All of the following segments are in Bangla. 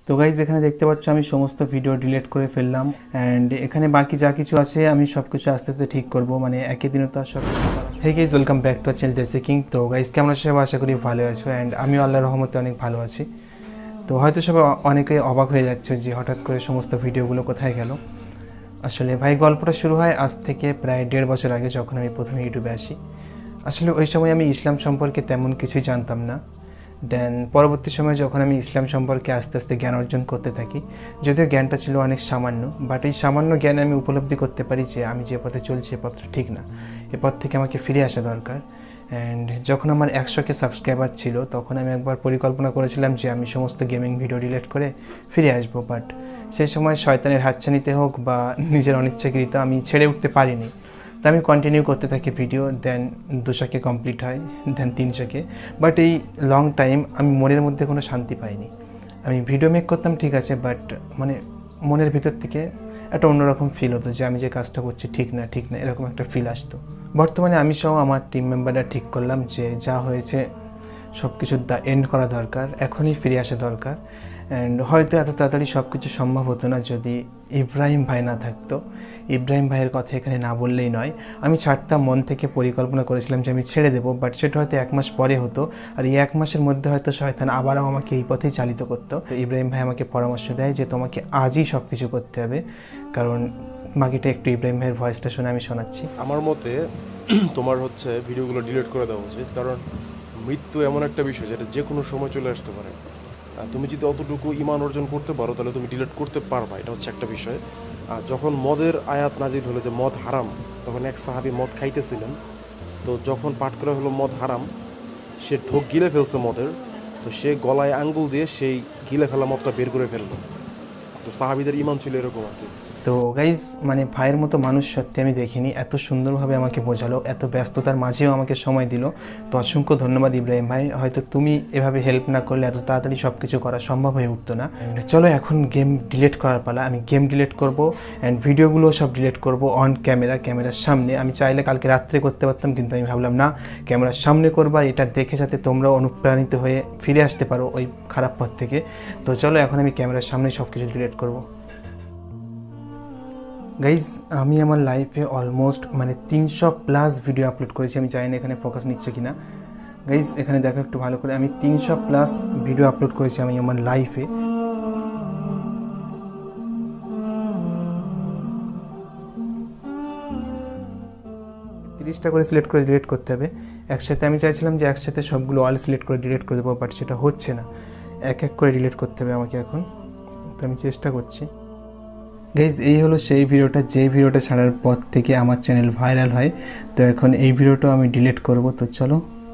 তো গাইজ এখানে দেখতে পাচ্ছ আমি সমস্ত ভিডিও ডিলিট করে ফেললাম অ্যান্ড এখানে বাকি যা কিছু আছে আমি সব কিছু আস্তে আস্তে ঠিক করব, মানে একই দিনে তো আর সব কিছু করা। Hey guys, welcome back to channel Desi king. তো গাইজ কেমন আছো সবাই? আশা করি ভালো আছো অ্যান্ড আমিও আল্লাহর রহমতে অনেক ভালো আছি। তো হয়তো সবাই অনেকেই অবাক হয়ে যাচ্ছে যে হঠাৎ করে সমস্ত ভিডিওগুলো কোথায় গেল। আসলে ভাই গল্পটা শুরু হয় আজ থেকে প্রায় 1.5 বছর আগে, যখন আমি প্রথমে ইউটিউবে আসি। আসলে ওই সময় আমি ইসলাম সম্পর্কে তেমন কিছুই জানতাম না। দেন পরবর্তী সময়ে যখন আমি ইসলাম সম্পর্কে আস্তে আস্তে জ্ঞান অর্জন করতে থাকি, যদিও জ্ঞানটা ছিল অনেক সামান্য, বাট এই সামান্য জ্ঞানে আমি উপলব্ধি করতে পারি যে আমি যে পথে চলছি এ পথটা ঠিক না, এ পথ থেকে আমাকে ফিরে আসা দরকার। অ্যান্ড যখন আমার 100K সাবস্ক্রাইবার ছিল তখন আমি একবার পরিকল্পনা করেছিলাম যে আমি সমস্ত গেমিং ভিডিও ডিলিট করে ফিরে আসবো, বাট সেই সময় শয়তানের হাতছানিতে হোক বা নিজের অনিচ্ছাকৃত আমি ছেড়ে উঠতে পারিনি। তো আমি কন্টিনিউ করতে থাকি ভিডিও, দেন 200K কমপ্লিট হয়, দেন 300K। বাট এই লং টাইম আমি মনের মধ্যে কোনো শান্তি পাইনি। আমি ভিডিও মেক করতাম ঠিক আছে, বাট মানে মনের ভিতর থেকে একটা অন্যরকম ফিল হতো যে আমি যে কাজটা করছি ঠিক না এরকম একটা ফিল আসতো। বর্তমানে আমি সহ আমার টিম মেম্বাররা ঠিক করলাম যে যা হয়েছে সব কিছু এন্ড করা দরকার, এখনই ফিরে আসা দরকার। অ্যান্ড হয়তো এত তাড়াতাড়ি সব কিছু সম্ভব হতো না যদি ইব্রাহিম ভাই না থাকতো। ইব্রাহিম ভাইয়ের কথা এখানে না বললেই নয়। আমি ছাড়তাম, মন থেকে পরিকল্পনা করেছিলাম যে আমি ছেড়ে দেবো, বাট সেটা হয়তো 1 মাস পরে হতো, আর এই 1 মাসের মধ্যে হয়তো শয়তান আবারও আমাকে এই পথেই চালিত করতো। তো ইব্রাহিম ভাই আমাকে পরামর্শ দেয় যে তোমাকে আজই সব কিছু করতে হবে, কারণ বাকিটা একটু ইব্রাহিম ভাইয়ের ভয়েসটা শুনে আমি শোনাচ্ছি। আমার মতে তোমার ভিডিওগুলো ডিলিট করে দেওয়া উচিত, কারণ মৃত্যু এমন একটা বিষয় যেটা যে কোনো সময় চলে আসতে পারে। তুমি যদি অতটুকু ঈমান অর্জন করতে পারো তাহলে তুমি ডিলিট করতে পারবা, এটা হচ্ছে একটা বিষয়। আর যখন মদের আয়াত নাজিল হলো যে মদ হারাম, তখন এক সাহাবী মদ খাইতেছিলেন, তো যখন পাঠ করা হলো মদ হারাম, সে ঢোক গিলে ফেলছে মদের, তো সে গলায় আঙ্গুল দিয়ে সেই গিলে ফেলা মদটা বের করে ফেললো। তো সাহাবীদের ঈমান ছিল এরকম আর কি। তো গাইজ মানে ভাইয়ের মতো মানুষ সত্যি আমি দেখিনি, এত সুন্দরভাবে আমাকে বোঝালো, এত ব্যস্ততার মাঝেও আমাকে সময় দিল। তো অসংখ্য ধন্যবাদ ইব্রাহিম ভাই, হয়তো তুমি এভাবে হেল্প না করলে এত তাড়াতাড়ি সব কিছু করা সম্ভব হয়ে উঠতো না। চলো এখন গেম ডিলিট করার পালা। আমি গেম ডিলিট করবো অ্যান্ড ভিডিওগুলো সব ডিলিট করবো অন ক্যামেরার সামনে। আমি চাইলে কালকে রাত্রে করতে পারতাম, কিন্তু আমি ভাবলাম না, ক্যামেরার সামনে করবা, এটা দেখে যাতে তোমরা অনুপ্রাণিত হয়ে ফিরে আসতে পারো ওই খারাপ পথ থেকে। তো চলো এখন আমি ক্যামেরার সামনে সব কিছু ডিলিট করবো। গাইজ আমি আমার লাইফে অলমোস্ট 300+ ভিডিও আপলোড করেছি। আমি জানি না এখানে ফোকাস নিচ্ছে কিনা। গাইজ এখানে দেখো একটু ভালো করে, আমি 300+ ভিডিও আপলোড করেছি আমি আমার লাইফে। করে সিলেক্ট করে ডিলিট করতে হবে একসাথে। আমি চাইছিলাম যে একসাথে সবগুলো অল সিলেক্ট করে ডিলিট করে দেবো, বাট সেটা হচ্ছে না, এক এক করে ডিলিট করতে হবে আমাকে এখন। তো আমি চেষ্টা করছি। গাইজ এই হলো সেই ভিডিওটা, যে ভিডিওটা ছাড়ার পর থেকে আমার চ্যানেল ভাইরাল হয়। তো এখন এই ভিডিওটাও আমি ডিলিট করব। তো চলো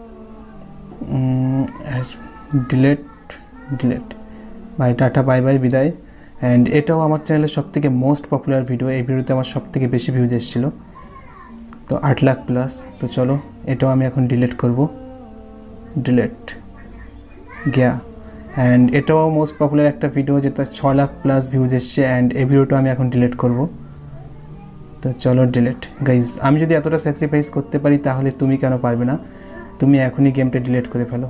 delete bye, tata bye bye, বিদায়। অ্যান্ড এটাও আমার চ্যানেলের সবথেকে মোস্ট পপুলার ভিডিও, এই ভিডিওতে আমার সবথেকে বেশি ভিউজ এসেছিলো, তো 8 লাখ প্লাস। তো চলো এটাও আমি এখন ডিলিট করব, ডিলেট গিয়া। অ্যান্ড এটাও মোস্ট পপুলার একটা ভিডিও যেটা 6 লাখ প্লাস ভিউজ এসছে, অ্যান্ড এই ভিডিওটা আমি এখন ডিলিট করব। তো চলো ডিলিট। গাইজ আমি যদি এতটা স্যাক্রিফাইস করতে পারি তাহলে তুমি কেন পারবে না? তুমি এখনই গেমটা ডিলিট করে ফেলো।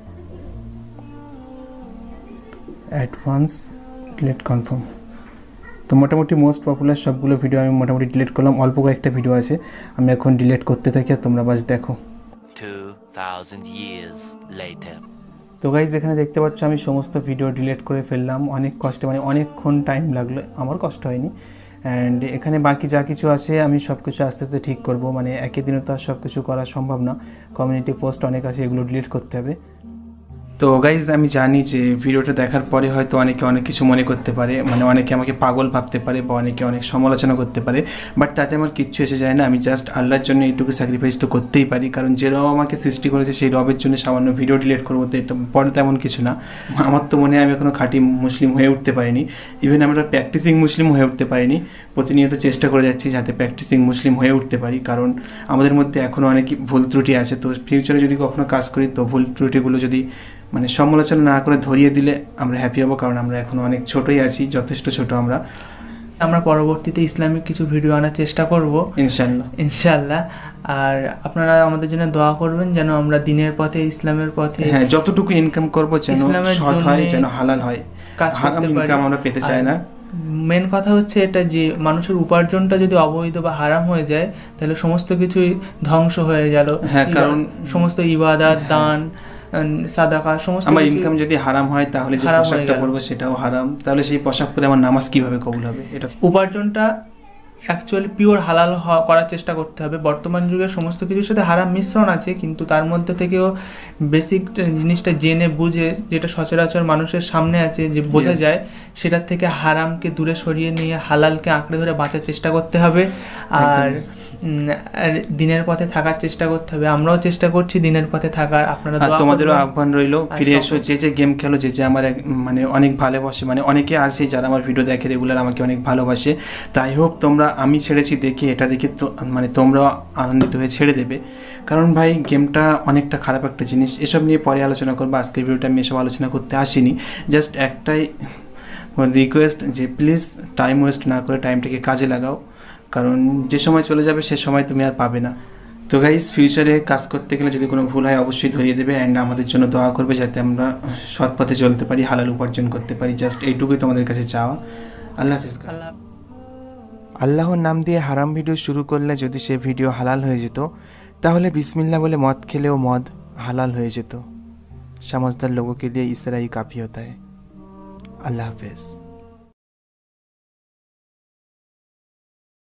Advance delete confirm. তো মোটামুটি মোস্ট পপুলার সবগুলো ভিডিও আমি মোটামুটি ডিলিট করলাম, অল্প কয়েকটা ভিডিও আছে আমি এখন ডিলিট করতে থাকি আর তোমরা বাস দেখো। 2000 years later. তো গাইজ এখানে দেখতে পাচ্ছ আমি সমস্ত ভিডিও ডিলিট করে ফেললাম অনেক কষ্টে, অনেকক্ষণ টাইম লাগলো, আমার কষ্ট হয়নি। অ্যান্ড এখানে বাকি যা কিছু আছে আমি সব কিছু আস্তে আস্তে ঠিক করব, একই দিনে তো আর সব কিছু করা সম্ভব না, কমিউনিটি পোস্ট অনেক আছে, এগুলো ডিলিট করতে হবে। তো গাইজ আমি জানি যে ভিডিওটা দেখার পরে হয়তো অনেকে অনেক কিছু মনে করতে পারে, অনেকে আমাকে পাগল ভাবতে পারে বা অনেকে অনেক সমালোচনা করতে পারে, বাট তাতে আমার কিচ্ছু এসে যায় না। আমি জাস্ট আল্লাহর জন্য এইটুকু স্যাক্রিফাইস তো করতেই পারি, কারণ যে রব আমাকে সৃষ্টি করেছে সেই রবের জন্য সামান্য ভিডিও ডিলিট করবো তো এটা বড় তেমন কিছু না। আমার তো মনে হয় আমি এখনও খাঁটি মুসলিম হয়ে উঠতে পারিনি, ইভেন আমরা প্র্যাকটিসিং মুসলিম হয়ে উঠতে পারিনি। প্রতিনিয়ত চেষ্টা করে যাচ্ছি যাতে প্র্যাকটিসিং মুসলিম হয়ে উঠতে পারি, কারণ আমাদের মধ্যে এখনও অনেক ভুল ত্রুটি আছে। তো ফিউচারে যদি কখনো কাজ করি তো ভুল ত্রুটিগুলো যদি সমালোচনা না করে ধরিয়ে দিলে আমরা হ্যাপি হব, কারণ আমরা এখন অনেক ছোটই আছি, যথেষ্ট ছোট। আমরা পরবর্তীতে ইসলামিক কিছু ভিডিও আনার চেষ্টা করব ইনশাআল্লাহ। আর আপনারা আমাদের জন্য দোয়া করবেন যেন আমরা দিনের পথে, ইসলামের পথে, যতটুকু ইনকাম করব যেন সৎ হয়, যেন হালাল হয়। কাজ হারাম করতে পারি। ইনকাম আমরা পেতে চাই না। মেন কথা হচ্ছে এটা যে মানুষের উপার্জনটা যদি অবৈধ বা হারাম হয়ে যায় তাহলে সমস্ত কিছুই ধ্বংস হয়ে গেল। হ্যাঁ, কারণ সমস্ত ইবাদত, দান, সাদাকা সমস্ত আমার কিছু ইনকাম যদি হারাম হয় তাহলে যে হারাম হয়ে পোশাকটা গেল। পরবো সেটাও হারাম, তাহলে সেই পোশাক পরে আমার নামাজ কিভাবে কবুল হবে? এটা উপার্জনটা অ্যাকচুয়ালি পিওর হালাল করার চেষ্টা করতে হবে। বর্তমান যুগে সমস্ত কিছুর সাথে হারাম মিশ্রণ আছে, কিন্তু তার মধ্যে থেকেও বেসিক জিনিসটা জেনে বুঝে, যেটা সচরাচর মানুষের সামনে আছে যে বোঝা Yes. যায়, সেটার থেকে হারামকে দূরে সরিয়ে নিয়ে হালালকে আঁকড়ে ধরে বাঁচার চেষ্টা করতে হবে। আর আর দিনের পথে থাকার চেষ্টা করতে হবে। আমরাও চেষ্টা করছি দিনের পথে থাকার। আপনারা আর দোয়া তোমাদেরও করবেন। আহ্বান রইলো, আর ফিরে সব- এসো। যে গেম খেলো, যে আমার মানে অনেক ভালোবাসে, মানে অনেকে আছে যারা আমার ভিডিও দেখে রেগুলার, আমাকে অনেক ভালোবাসে। তাই হোক তোমরা, আমি ছেড়েছি দেখে, এটা দেখে তো মানে তোমরাও আনন্দিত হয়ে ছেড়ে দেবে। কারণ ভাই গেমটা অনেকটা খারাপ একটা জিনিস। এসব নিয়ে পরে আলোচনা করবো, আজকের ভিডিওটা আমি এসব আলোচনা করতে আসিনি। জাস্ট একটাই রিকোয়েস্ট যে প্লিজ টাইম ওয়েস্ট না করে টাইমটাকে কাজে লাগাও, কারণ যে সময় চলে যাবে সে সময় তুমি আর পাবে না। তো গাইস, ফিউচারে কাজ করতে গেলে যদি কোনো ভুল হয় অবশ্যই ধরিয়ে দেবে, অ্যান্ড আমাদের জন্য দোয়া করবে যাতে আমরা সৎ পথে চলতে পারি, হালাল উপার্জন করতে পারি। জাস্ট এইটুকুই তোমাদের কাছে চাওয়া। আল্লাহ হাফিজ। আল্লাহ আল্লাহর নাম দিয়ে হারাম ভিডিও শুরু করলে যদি সে ভিডিও হালাল হয়ে যেত, তাহলে বিসমিল্লাহ বলে মদ খেলেও মদ হালাল হয়ে যেত। समझदार लोगों के लिए इस तरह ही काफ़ी होता है। अल्लाह हाफिज़।